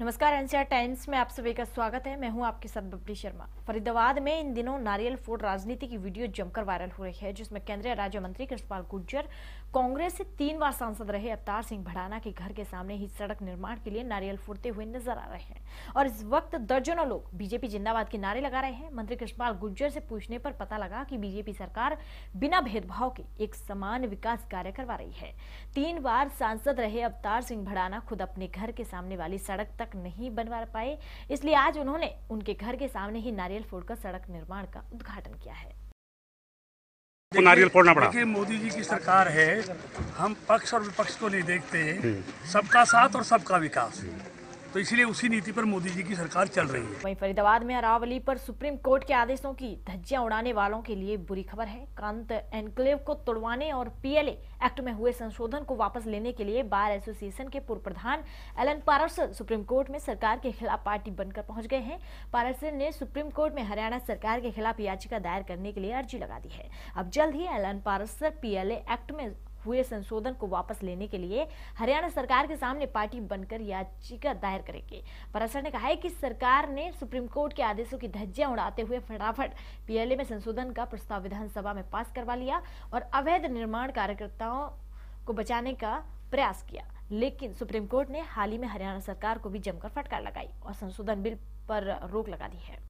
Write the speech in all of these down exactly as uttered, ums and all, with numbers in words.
नमस्कार, NCR times में आप सभी का स्वागत है। मैं हूं आपके साथ बबली शर्मा। फरीदाबाद में इन दिनों नारियल फोड़ राजनीति की वीडियो जमकर वायरल हो रही है, जिसमें केंद्रीय राज्य मंत्री कृष्णपाल गुर्जर, कांग्रेस से तीन बार सांसद रहे अवतार सिंह भड़ाना के घर के सामने ही सड़क निर्माण के लिए नारियल फोड़ते हुए नजर आ रहे हैं और इस वक्त दर्जनों लोग बीजेपी जिंदाबाद के नारे लगा रहे हैं। मंत्री कृष्णपाल गुर्जर से पूछने पर पता लगा कि बीजेपी सरकार बिना भेदभाव के एक समान विकास कार्य करवा रही है। तीन बार सांसद रहे अवतार सिंह भड़ाना खुद अपने घर के सामने वाली सड़क तक नहीं बनवा पाए, इसलिए आज उन्होंने उनके घर के सामने ही नारियल फोड़कर सड़क निर्माण का उद्घाटन किया है। तो नारियल फोड़ना पड़ा। देखिए, मोदी जी की सरकार है, हम पक्ष और विपक्ष को नहीं देखते, सबका साथ और सबका विकास, तो इसलिए उसी नीति पर मोदी जी की सरकार चल रही है। वहीं फरीदाबाद में अरावली पर सुप्रीम कोर्ट के आदेशों की धज्जियां उड़ाने वालों के लिए बुरी खबर है। कांत एनक्लेव को तोड़वाने और पीएलए एक्ट में हुए संशोधन को वापस लेने के लिए बार एसोसिएशन के पूर्व प्रधान एलन पारसर सुप्रीम कोर्ट में सरकार के खिलाफ पार्टी बनकर पहुंच गए हैं। पारसर ने सुप्रीम कोर्ट में हरियाणा सरकार के खिलाफ याचिका दायर करने के लिए अर्जी लगा दी है। अब जल्द ही एलन पारसर पीएलए एक्ट में हुए संशोधन को वापस लेने के लिए हरियाणा सरकार के सामने पार्टी बनकर याचिका दायर करेंगे। पारसर ने कहा है कि सरकार ने सुप्रीम कोर्ट के आदेशों की धज्जियां उड़ाते हुए फटाफट पीएलए में संशोधन का प्रस्ताव विधानसभा में पास करवा लिया और अवैध निर्माण कार्यकर्ताओं को बचाने का प्रयास किया, लेकिन सुप्रीम कोर्ट ने हाल ही में हरियाणा सरकार को भी जमकर फटकार लगाई और संशोधन बिल पर रोक लगा दी है।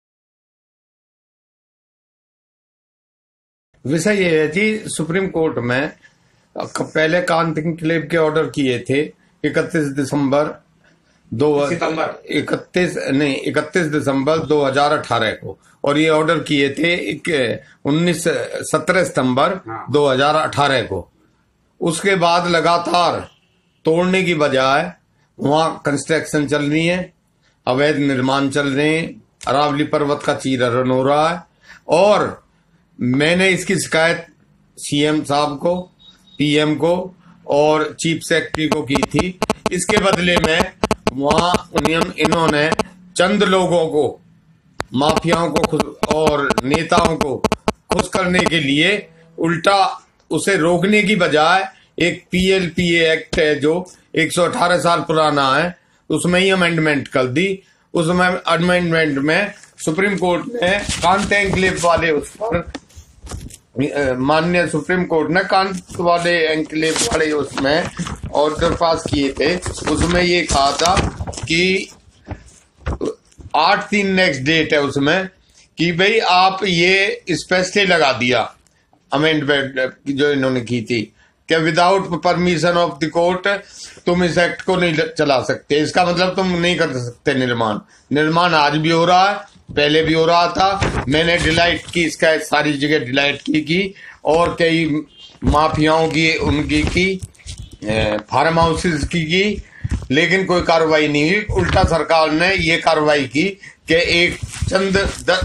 विषय ये है जी, सुप्रीम कोर्ट में पहले कांत एनक्लेव के ऑर्डर किए थे इकतीस दिसंबर दो इकतीस नहीं इकतीस दिसंबर दो हजार अठारह को, और ये ऑर्डर किए थे उन्नीस सत्रह सितंबर दो हजार अठारह को। उसके बाद लगातार तोड़ने की बजाय वहां कंस्ट्रक्शन चल रही है, अवैध निर्माण चल रहे हैं, अरावली पर्वत का चीरहरण हो रहा है। और मैंने इसकी शिकायत सीएम साहब को, पीएम को और चीफ सेक्रेटरी को की थी। इसके बदले में वहां इन्होंने चंद लोगों को, माफियाओं को खुश और नेताओं को खुश करने के लिए उल्टा उसे रोकने की बजाय एक पीएलपीए एक्ट है जो एक सौ अठारह साल पुराना है, उसमें ही अमेंडमेंट कर दी। उसमें अमेंडमेंट में सुप्रीम कोर्ट ने कांत एनक्लेव वाले उस पर माननीय सुप्रीम कोर्ट ने कांत वाले एनक्लेव वाले उसमें ऑर्डर पास किए थे। उसमें ये कहा था कि आठ तीन नेक्स्ट डेट है उसमें कि भाई आप ये स्पेशली लगा दिया अमेंडमेंट जो इन्होंने की थी कि without permission of the court तुम इस एक्ट को नहीं चला सकते। इसका मतलब तुम नहीं कर सकते निर्माण। निर्माण आज भी हो रहा है, पहले भी हो रहा था। मैंने डिलाइट की, इसका सारी जगह डिलाइट की की और कई माफियाओं की उनकी की फार्म हाउसेस की की, लेकिन कोई कार्रवाई नहीं हुई। उल्टा सरकार ने ये कार्रवाई की कि एक चंद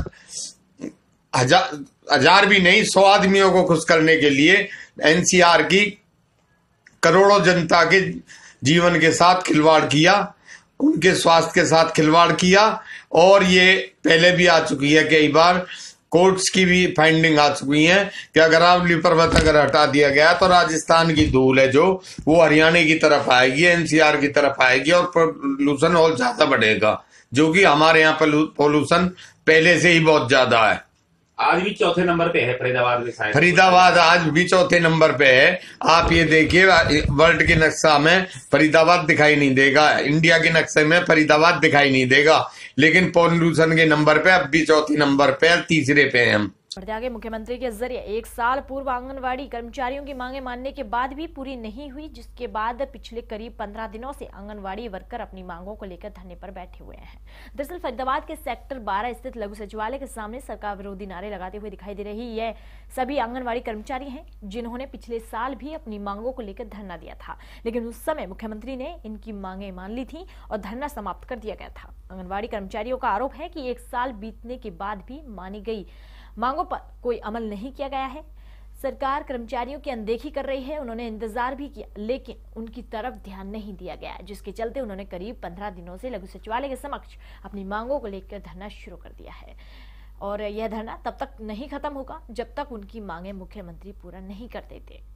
हजार हजार भी नहीं, सौ आदमियों को खुश करने के लिए एनसीआर की करोड़ों जनता के जीवन के साथ खिलवाड़ किया, उनके स्वास्थ्य के साथ खिलवाड़ किया। और ये पहले भी आ चुकी है, कई बार कोर्ट्स की भी फाइंडिंग आ चुकी है कि अगर अरावली पर्वत अगर हटा दिया गया तो राजस्थान की धूल है जो वो हरियाणा की तरफ आएगी, एनसीआर की तरफ आएगी और पोल्यूशन और ज्यादा बढ़ेगा, जो कि हमारे यहाँ पोल्यूशन पहले से ही बहुत ज्यादा है। आज भी चौथे नंबर पे है फरीदाबाद में, शायद फरीदाबाद आज भी चौथे नंबर पे है। आप ये देखिए, वर्ल्ड के नक्शा में फरीदाबाद दिखाई नहीं देगा, इंडिया के नक्शे में फरीदाबाद दिखाई नहीं देगा, लेकिन पॉल्यूशन के नंबर पे अब भी चौथे नंबर पे, तीसरे पे हैं हम। बढ़ते आगे, मुख्यमंत्री के जरिए एक साल पूर्व आंगनवाड़ी कर्मचारियों की मांगे मानने के बाद भी पूरी नहीं हुई, जिसके बाद पिछले करीब पंद्रह दिनों से आंगनवाड़ी वर्कर अपनी मांगों को लेकर धरने पर बैठे हुए हैं। दरअसल फरीदाबाद के सेक्टर बारह स्थित लघु सचिवालय के सामने सरकार विरोधी नारे लगाते हुए दिखाई दे रही ये सभी आंगनवाड़ी कर्मचारी हैं, जिन्होंने पिछले साल भी अपनी मांगों को लेकर धरना दिया था, लेकिन उस समय मुख्यमंत्री ने इनकी मांगे मान ली थी और धरना समाप्त कर दिया गया था। आंगनवाड़ी कर्मचारियों का आरोप है कि एक साल बीतने के बाद भी मानी गई मांगों पर कोई अमल नहीं किया गया है। सरकार कर्मचारियों की अनदेखी कर रही है। उन्होंने इंतजार भी किया, लेकिन उनकी तरफ ध्यान नहीं दिया गया, जिसके चलते उन्होंने करीब पंद्रह दिनों से लघु सचिवालय के समक्ष अपनी मांगों को लेकर धरना शुरू कर दिया है और यह धरना तब तक नहीं खत्म होगा जब तक उनकी मांगे मुख्यमंत्री पूरा नहीं कर देते।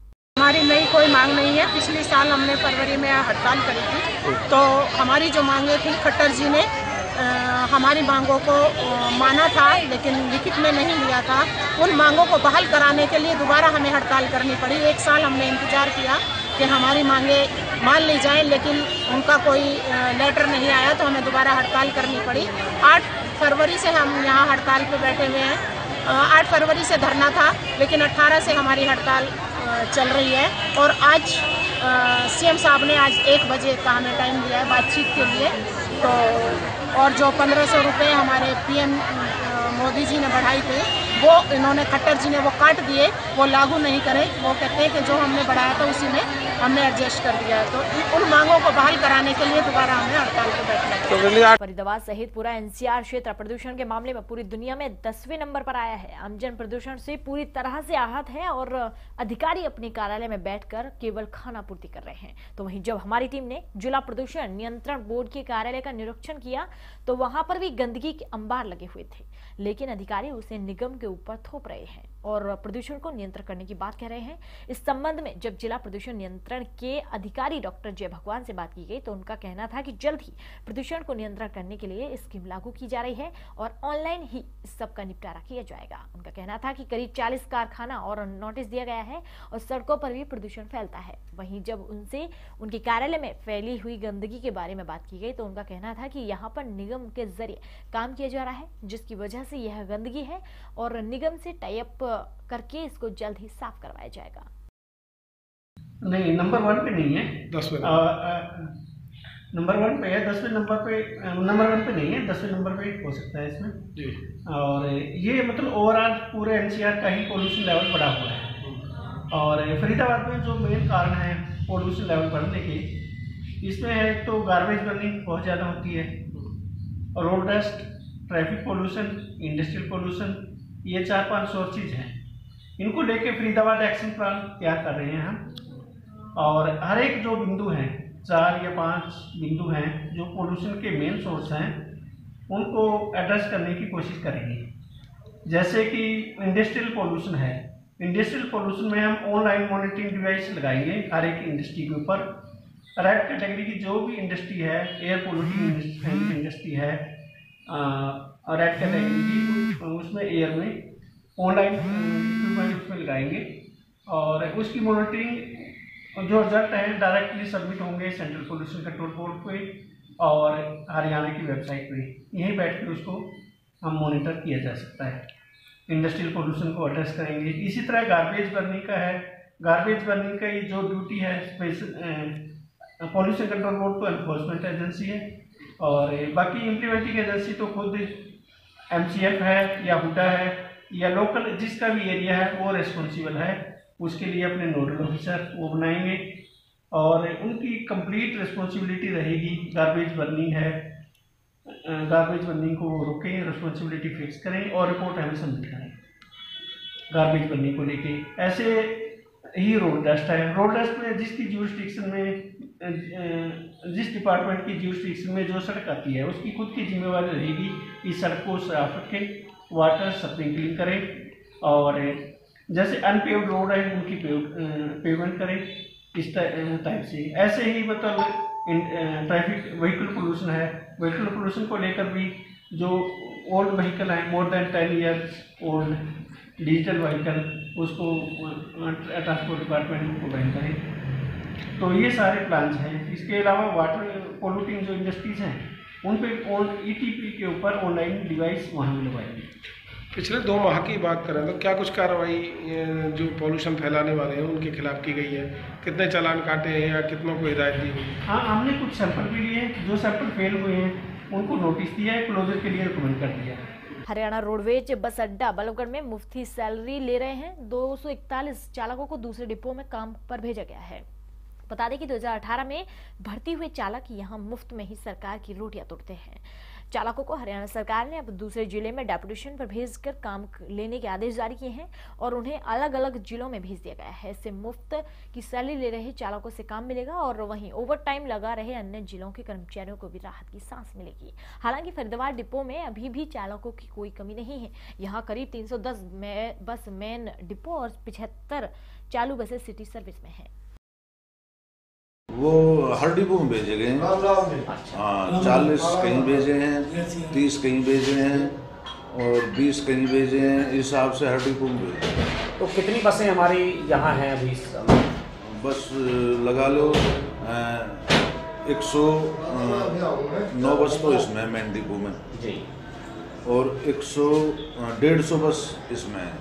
हमारी नई कोई मांग नहीं है। पिछले साल हमने फरवरी में हड़ताल करी थी, तो हमारी जो मांगे थी खट्टर जी ने आ, हमारी मांगों को आ, माना था, लेकिन लिखित में नहीं लिया था। उन मांगों को बहाल कराने के लिए दोबारा हमें हड़ताल करनी पड़ी। एक साल हमने इंतज़ार किया कि हमारी मांगे मान ली जाएं, लेकिन उनका कोई लेटर नहीं आया, तो हमें दोबारा हड़ताल करनी पड़ी। आठ फरवरी से हम यहाँ हड़ताल पे बैठे हुए हैं। आठ फरवरी से धरना था, लेकिन अट्ठारह से हमारी हड़ताल चल रही है। और आज सीएम साहब ने आज एक बजे का हमें टाइम दिया है बातचीत के लिए। तो और जो पंद्रह सौ रुपये हमारे पीएम मोदी जी ने बढ़ाई थे, वो इन्होंने खट्टर जी ने वो काट दिए, वो लागू नहीं करें। वो कहते हैं कि जो हमने बढ़ाया था उसी में हमने एडजस्ट कर दिया है। तो उन मांगों को बहाल कराने के लिए दोबारा हमें हड़ताल पर बैठना है। फरीदाबाद सहित पूरा एनसीआर क्षेत्र प्रदूषण के मामले में पूरी दुनिया में दसवें नंबर पर आया है। आमजन प्रदूषण से पूरी तरह से आहत है और अधिकारी अपने कार्यालय में बैठकर केवल खाना पूर्ति कर रहे हैं। तो वहीं जब हमारी टीम ने जिला प्रदूषण नियंत्रण बोर्ड के कार्यालय का निरीक्षण किया तो वहां पर भी गंदगी के अंबार लगे हुए थे, लेकिन अधिकारी उसे निगम के ऊपर थोप रहे हैं और प्रदूषण को नियंत्रण करने की बात कह रहे हैं। इस संबंध में जब जिला प्रदूषण नियंत्रण के अधिकारी डॉक्टर जय भगवान से बात की गई तो उनका कहना था कि जल्द ही प्रदूषण को नियंत्रण करने के लिए स्कीम लागू की जा रही है और ऑनलाइन ही इस सब का निपटारा किया जाएगा। उनका कहना था कि करीब चालीस कारखाना और नोटिस दिया गया है और सड़कों पर भी प्रदूषण फैलता है। वहीं जब उनसे उनके कार्यालय में फैली हुई गंदगी के बारे में बात की गई तो उनका कहना था कि यहाँ पर निगम के जरिए काम किया जा रहा है, जिसकी वजह से यह गंदगी है और निगम से टाई अप करके इसको जल्द ही साफ करवाया जाएगा। नहीं, नंबर वन पे नहीं है, दसवें नंबर वन पे है। दसवें नंबर पे नंबर वन पे नहीं है, दसवें नंबर पे हो सकता है इसमें जी। और ये मतलब ओवरऑल पूरे एनसीआर का ही पोल्यूशन लेवल बढ़ा हुआ है। और फरीदाबाद में जो मेन कारण है पोल्यूशन लेवल बढ़ने के, इसमें है एक तो गार्बेज बर्निंग बहुत ज़्यादा होती है, road dust, traffic pollution, industrial pollution, ये चार पांच और चीज़ हैं। इनको लेके फरीदाबाद एक्शन प्लान तैयार कर रहे हैं हम। और हर एक जो बिंदु हैं, चार या पांच बिंदु हैं जो पोल्यूशन के मेन सोर्स हैं, उनको एड्रेस करने की कोशिश करेंगे। जैसे कि इंडस्ट्रियल पोल्यूशन है, इंडस्ट्रियल पोल्यूशन में हम ऑनलाइन मॉनिटरिंग डिवाइस लगाएंगे हर एक इंडस्ट्री के ऊपर। रेड कैटेगरी की जो भी इंडस्ट्री है, एयर पोल्यूटिंग इंडस्ट्री है, रेड कैटेगरी की, उसमें एयर में ऑनलाइन इक्विपमेंट उसमें लगाएंगे और उसकी मॉनिटरिंग जो रिजल्ट है डायरेक्टली सबमिट होंगे सेंट्रल पोल्यूशन कंट्रोल बोर्ड पे और हरियाणा की वेबसाइट पे। यहीं बैठ कर उसको हम मॉनिटर किया जा सकता है। इंडस्ट्रियल पोल्यूशन को एड्रेस करेंगे। इसी तरह गार्बेज बर्निंग का है। गार्बेज बर्निंग का ये जो ड्यूटी है स्पेशल पोल्यूशन कंट्रोल बोर्ड तो एनफोर्समेंट एजेंसी है और बाकी इम्प्लीमेंटिंग एजेंसी तो खुद एमसीएफ है या हुडा है या लोकल जिसका भी एरिया है वो रिस्पॉन्सिबल है। उसके लिए अपने नोडल ऑफिसर वो बनाएंगे और उनकी कंप्लीट रिस्पॉन्सिबिलिटी रहेगी। गार्बेज बर्निंग है, गार्बेज बर्निंग को रोकें, रिस्पॉन्सिबिलिटी फिक्स करें और रिपोर्ट हमें सबमिट करें गार्बेज बर्निंग को लेके। ऐसे ही रोड डस्ट है। रोड डस्ट में जिसकी ज्यूरिसडिक्शन में जिस डिपार्टमेंट की ज्यूरिसडिक्शन में जो सड़क आती है उसकी खुद की जिम्मेवारी रहेगी कि सड़क को साफ रखें, वाटर स्प्रिंकलिंग करें और जैसे अनपेव्ड रोड है उनकी पेवमेंट करें, इस टाइप से। ऐसे ही मतलब ट्रैफिक व्हीकल पोल्यूशन है, व्हीकल पोल्यूशन को लेकर भी जो ओल्ड व्हीकल है, more than ten years old digital vehicle, उसको ट्रांसपोर्ट डिपार्टमेंट को बैन करें। तो ये सारे प्लान्स हैं। इसके अलावा वाटर पोल्यूटिंग जो इंडस्ट्रीज हैं उन पर ईटीपी के ऊपर ऑनलाइन डिवाइस वहाँ लगवाएंगे। पिछले दो माह की बात करें तो क्या कुछ कार्रवाई जो पोल्यूशन फैलाने वाले हैं उनके खिलाफ की गई है? कितने चालान काटे हैं या कितनों को हिदायत दी हुई? हाँ, हमने कुछ सैंपल भी लिए, जो सैंपल फेल हुए हैं उनको नोटिस दिया है, क्लोजर के लिए रिकमेंड कर दिया है। हरियाणा रोडवेज बस अड्डा बल्लभगढ़ में मुफ्ती सैलरी ले रहे हैं। दो सौ इकतालीस चालकों को दूसरे डिपो में काम पर भेजा गया है। बता दें कि दो हज़ार अठारह में भर्ती हुए चालक यहां मुफ्त में ही सरकार की रोटियां तोड़ते हैं। चालकों को हरियाणा सरकार ने अब दूसरे जिले में डेपुटेशन पर भेजकर काम लेने के आदेश जारी किए हैं और उन्हें अलग अलग जिलों में भेज दिया गया है। इससे मुफ्त की सैलरी ले रहे चालकों से काम मिलेगा और वहीं ओवर टाइम लगा रहे अन्य जिलों के कर्मचारियों को भी राहत की सांस मिलेगी। हालांकि फरीदाबाद डिपो में अभी भी चालकों की कोई कमी नहीं है। यहाँ करीब तीन सौ दस बस मेन डिपो और पिछहत्तर चालू बसें सिटी सर्विस में है। वो हर डिपो में भेजे गए हैं। हाँ, चालीस कहीं भेजे हैं, तीस कहीं भेजे हैं और बीस कहीं भेजे हैं। इस हिसाब से हर डिपो में भेजे हैं। तो कितनी बसें हमारी यहाँ हैं अभी? बस लगा लो एक सौ नौ बस तो इसमें मेन डिपो में जी, और एक सौ डेढ़ सौ बस इसमें है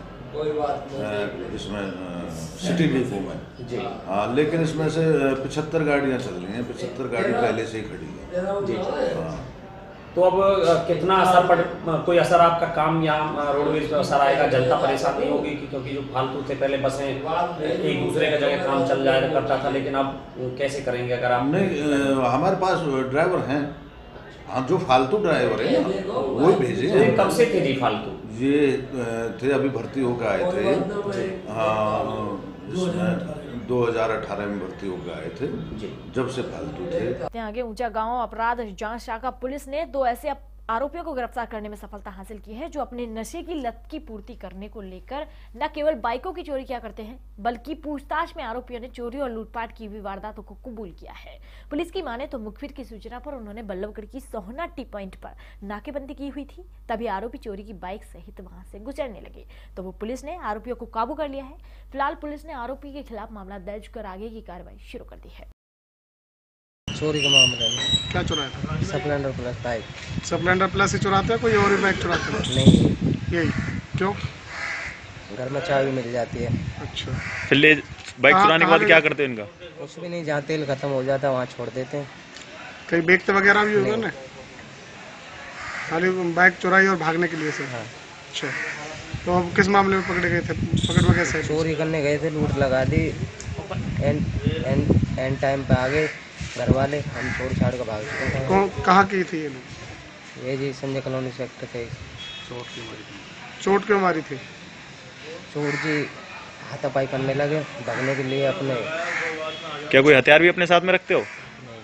इसमें सिटी डिपो में जी। हाँ, लेकिन इसमें से पचहत्तर गाड़ियाँ चल रही हैं, पचहत्तर गाड़ी पहले से ही खड़ी है जी। हाँ। तो अब कितना असर पड़ कोई असर आपका काम या रोडवेज पे असर आएगा? जनता परेशान नहीं होगी कि क्योंकि जो फालतू थे पहले बसें एक दूसरे का जगह काम चल जाया करता था, लेकिन अब कैसे करेंगे अगर आप? नहीं, हमारे पास ड्राइवर हैं। हाँ, जो फालतू ड्राइवर है वही भेजे। तो कब से थे जी फालतू? ये थे अभी भर्ती होकर आए थे। हाँ, इसमें दो हज़ार अठारह में भर्ती होकर आए थे, जब से फालतू थे। आगे ऊंचा गांव अपराध जांच शाखा पुलिस ने दो ऐसे आरोपियों को गिरफ्तार करने में सफलता हासिल की है जो अपने नशे की लत की पूर्ति करने को लेकर न केवल बाइकों की चोरी किया करते हैं बल्कि पूछताछ में आरोपियों ने चोरी और लूटपाट की भी वारदातों को कबूल किया है। पुलिस की माने तो मुखबिर की सूचना पर उन्होंने बल्लभगढ़ की सोहना टी पॉइंट पर नाकेबंदी की हुई थी। तभी आरोपी चोरी की बाइक सहित वहां से गुजरने लगे तो वो पुलिस ने आरोपियों को काबू कर लिया है। फिलहाल पुलिस ने आरोपी के खिलाफ मामला दर्ज कर आगे की कार्रवाई शुरू कर दी है। चोरी के मामले में क्या चुराया था? Splendor plus bike. Splendor plus ही चुराते हैं, कोई और भी बाइक चुराते हैं? नहीं, यही क्यों? घर में चाबी मिल जाती है। अच्छा, फिर ले बाइक चुराने के बाद क्या करते हैं इनका? कुछ भी नहीं, जहाँ तेल खत्म हो जाता है वहाँ छोड़ देते हैं। कहीं बेचते वगैरह भी होगा ना? खाली बाइक चुराई और भागने के लिए से? हाँ। अच्छा, तो अब किस मामले में पकड़े गए थे? पकड़ में कैसे? चोरी करने गए थे, लूट लगा दी, एंड एंड एंड टाइम पे आ गए घर वाले, हम छोड़ छाड़ कर भाग चुके थे। कौन कहाँ की थी ये लोग? ये जी संजय कॉलोनी सेक्टर थे। चोट क्यों मारी थी? चोट क्यों मारी थी? चोर जी हाथापाई करने लगे भागने के लिए अपने। क्या कोई हथियार भी अपने साथ में रखते हो?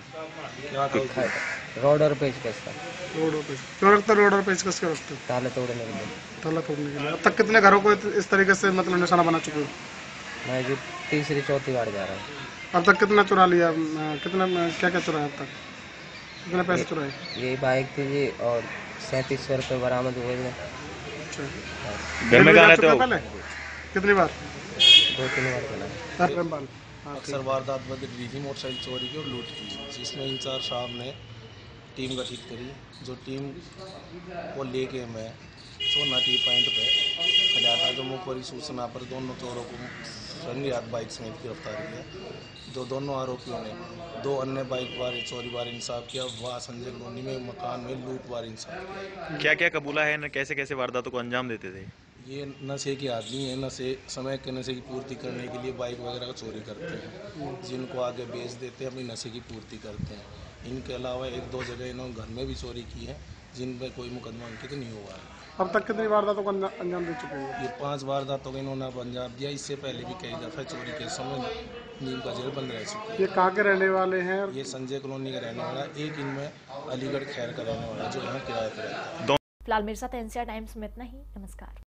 रोड और पेचकस था। रोड और पेच क्यों रखते? रोड और पेचकस क्यों रखते? ताले तोड़ने के लिए। ताला तोड़ने के लिए। अब तक कितने घरों को इस तरीके से मतलब निशाना बना चुके हो? मैं जी तीसरी चौथी बार जा रहा हूँ। अब तक कितना चुरा लिया? कितना क्या क्या चुराया अब तक? कितने पैसे चुराए? यही बाइक थी जी और सैंतीस सौ रुपये बरामद हुए थे। अच्छा, घर में कहाँ रहते हो? पहले कितनी बार? दो तीन बार। अक्सर वारदात बदल रही थी मोटरसाइकिल चोरी की और लूट की, जिसमें इंचार्ज साहब ने टीम गठित करी। जो टीम को लेके मैं सोना टी पॉइंट पे खड़ा था, जो मुखबरी सूचना पर दोनों चोरों को रंगे हाथ बाइक समेत गिरफ्तार किया। जो दोनों आरोपियों ने दो अन्य बाइक वार चोरी वार इंसाफ किया, वह संजय कॉलोनी में मकान में लूट वार इंसाफ किया। क्या क्या कबूला है, कैसे कैसे वारदातों को अंजाम देते थे? ये नशे के आदमी है, नशे समय के नशे की पूर्ति करने के लिए बाइक वगैरह का चोरी करते हैं, जिनको आगे बेच देते हैं, अपनी नशे की पूर्ति करते हैं। इनके अलावा एक दो जगह इन्होंने घर में भी चोरी की है, जिन पर कोई मुकदमा अंकित नहीं हुआ है। अब तक कितनी वारदातों को अंजाम दे चुके हैं? ये पांच वारदातों को इन्होंने अब अंजाम दिया। इससे पहले भी कई दफ़ा चोरी के समय नीम का जेल बंद रह चुके हैं। ये कहाँ के रहने वाले हैं? ये संजय कॉलोनी का रहने वाला, एक इनमें अलीगढ़ खैर का रहने वाला जो यहाँ किराए पर रहता है। फिलहाल मेरे साथ एनसीआर टाइम्स में इतना ही। नमस्कार।